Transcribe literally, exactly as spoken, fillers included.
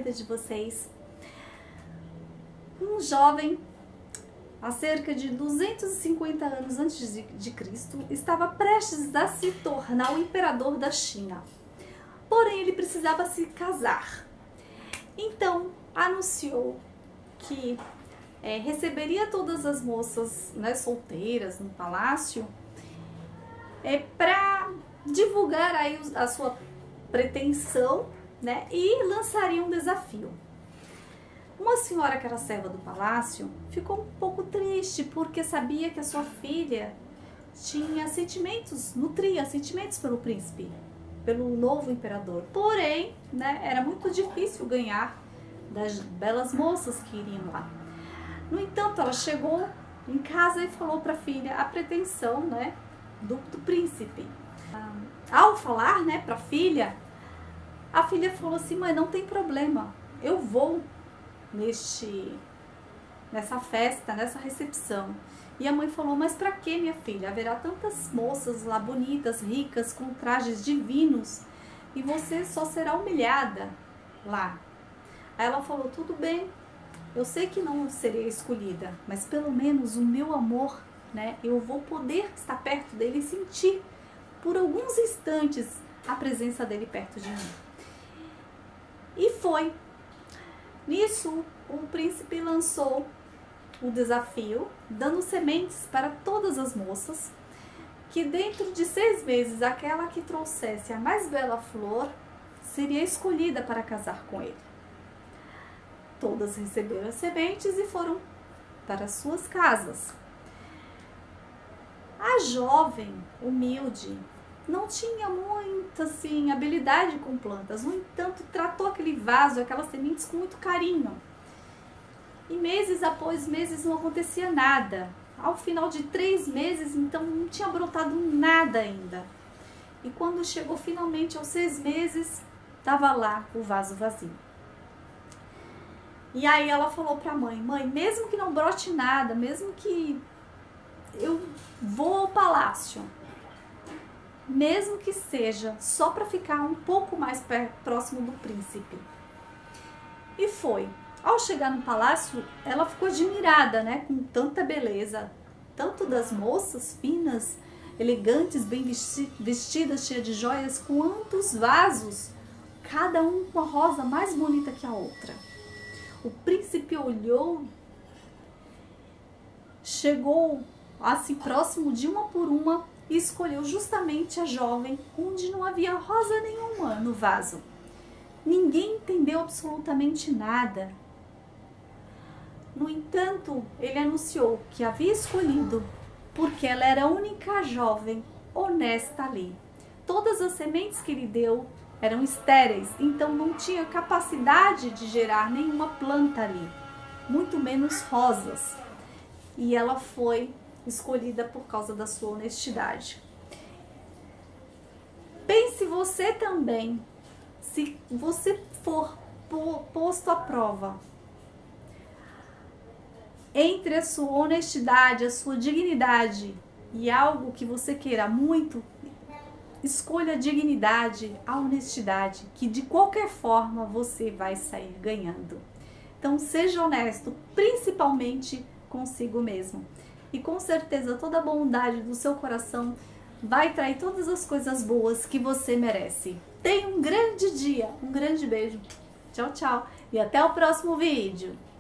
vida de vocês. Um jovem, há cerca de duzentos e cinquenta anos antes de, de Cristo, estava prestes a se tornar o imperador da China. Porém, ele precisava se casar. Então, anunciou que é, receberia todas as moças, né, solteiras no palácio é, para divulgar aí a sua pretensão, né, e lançaria um desafio. Uma senhora que era serva do palácio ficou um pouco triste porque sabia que a sua filha tinha sentimentos, nutria sentimentos pelo príncipe, pelo novo imperador. Porém, né, era muito difícil ganhar das belas moças que iriam lá. No entanto, ela chegou em casa e falou para a filha a pretensão, né, do, do príncipe. Ao falar, né, para a filha, a filha falou assim: mãe, não tem problema, eu vou neste, nessa festa, nessa recepção. E a mãe falou: mas para que, minha filha? Haverá tantas moças lá bonitas, ricas, com trajes divinos, e você só será humilhada lá. Aí ela falou: tudo bem, eu sei que não serei escolhida, mas pelo menos o meu amor, né, eu vou poder estar perto dele e sentir por alguns instantes a presença dele perto de mim. E foi. Nisso, o príncipe lançou o desafio, dando sementes para todas as moças, que dentro de seis meses, aquela que trouxesse a mais bela flor seria escolhida para casar com ele. Todas receberam as sementes e foram para suas casas. A jovem, humilde, não tinha muita assim, habilidade com plantas, no entanto, tratou aquele vaso, aquelas sementes com muito carinho. E meses após meses não acontecia nada. Ao final de três meses, então, não tinha brotado nada ainda. E quando chegou finalmente aos seis meses, estava lá o vaso vazio. E aí ela falou para a mãe: mãe, mesmo que não brote nada, mesmo que eu vou ao palácio, mesmo que seja só para ficar um pouco mais próximo do príncipe. E foi. Ao chegar no palácio, ela ficou admirada, né, com tanta beleza, tanto das moças finas, elegantes, bem vestidas, cheias de joias, quanto os vasos, cada um com a rosa mais bonita que a outra. O príncipe olhou, chegou assim próximo de uma por uma e escolheu justamente a jovem onde não havia rosa nenhuma no vaso. Ninguém entendeu absolutamente nada. No entanto, ele anunciou que havia escolhido porque ela era a única jovem honesta ali. Todas as sementes que ele deu eram estéreis, então não tinha capacidade de gerar nenhuma planta ali, muito menos rosas. E ela foi escolhida por causa da sua honestidade. Pense você também, se você for posto à prova entre a sua honestidade, a sua dignidade e algo que você queira muito, escolha a dignidade, a honestidade, que de qualquer forma você vai sair ganhando. Então seja honesto, principalmente consigo mesmo. E com certeza toda a bondade do seu coração vai trair todas as coisas boas que você merece. Tenha um grande dia, um grande beijo. Tchau, tchau. E até o próximo vídeo.